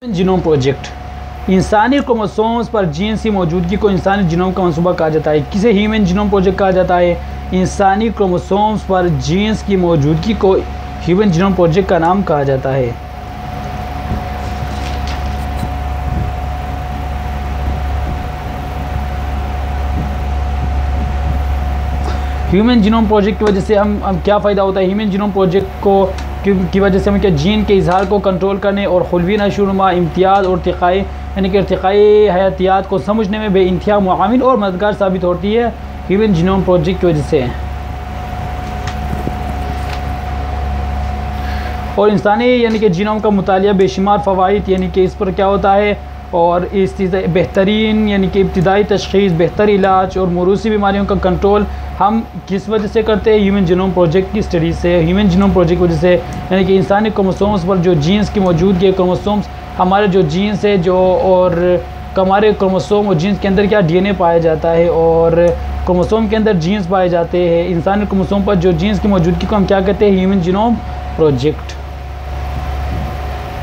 Genome project इंसानी chromosomes पर genes की मौजूदगी को इंसानी जीनोम का मंसूबा कहा जाता है। किसे ह्यूमन जीनोम प्रोजेक्ट कहा जाता है? इंसानी क्रोमोसोम्स पर जीन्स की मौजूदगी को ह्यूमन जीनोम प्रोजेक्ट का नाम कहा जाता है। ह्यूमन जीनोम प्रोजेक्ट की वजह से हम क्या फ़ायदा होता है? ह्यूमन जीनोम प्रोजेक्ट को की वजह से हम क्या जीन के इजहार को कंट्रोल करने और खुलवी नशोनुमा इम्तियाज़ और इर्तिक़ाई यानी कि इर्तिक़ाई हयातियात को समझने में बेइंतहा मुआविन और मददगार साबित होती है ह्यूमन जीनोम प्रोजेक्ट की वजह से। और इंसानी यानी कि जीनोम का मुतालिया बेशुमार फ़वाइद यानी कि इस पर क्या होता है और इस बेहतरीन यानी कि इब्तिदाई तशख़ीस, बेहतर इलाज और मौरूसी बीमारियों का कंट्रोल हम किस वजह से करते हैं? ह्यूमन जीनोम प्रोजेक्ट की स्टडी से। ह्यूमन जीनोम प्रोजेक्ट की वजह से यानी कि इंसानी क्रोमोसोम्स पर जो जीन्स की मौजूदगी है, क्रोमोसोम्स हमारे जो जीन्स है जो और हमारे क्रोमोसोम और जीन्स के अंदर क्या डीएनए पाया जाता है और क्रोमोसोम के अंदर जीन्स पाए जाते हैं। इंसानी क्रोमोसोम पर जो जीन्स की मौजूदगी को हम क्या कहते हैं? Human genome project.